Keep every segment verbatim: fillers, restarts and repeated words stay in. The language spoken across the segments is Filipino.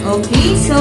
Okay, so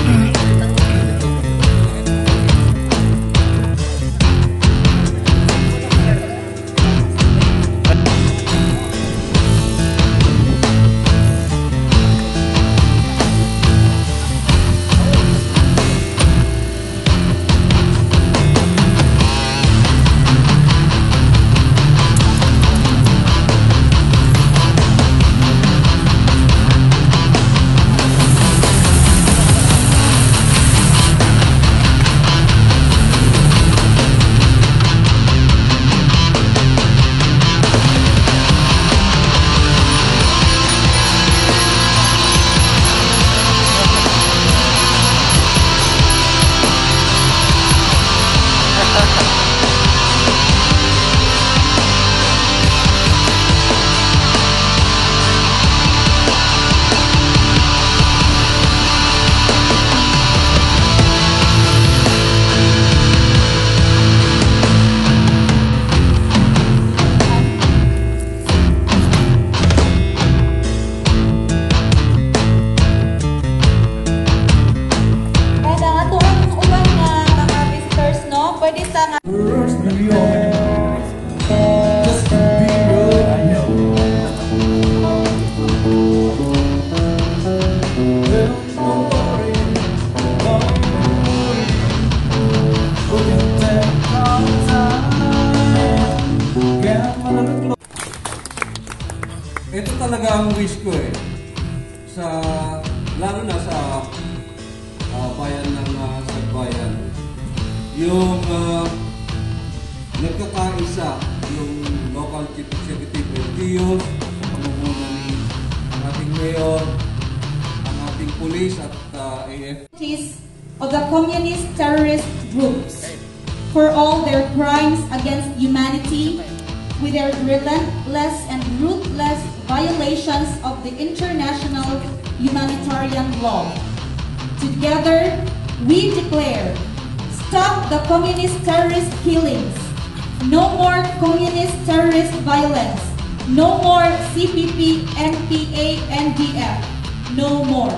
ito talaga ang wish ko eh, sa, lalo na sa uh, bayan ng uh, Sagbayan, yung uh, nagkakaisa yung local chief executive L G Us, pamumuno ni ang ating mayor, ang ating police at uh, A F. Of the communist terrorist groups for all their crimes against humanity, with their relentless and ruthless violations of the international humanitarian law. Together, we declare, stop the communist terrorist killings, no more communist terrorist violence, no more C P P, N P A, N D F, no more.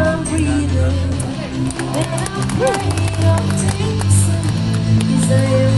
Desire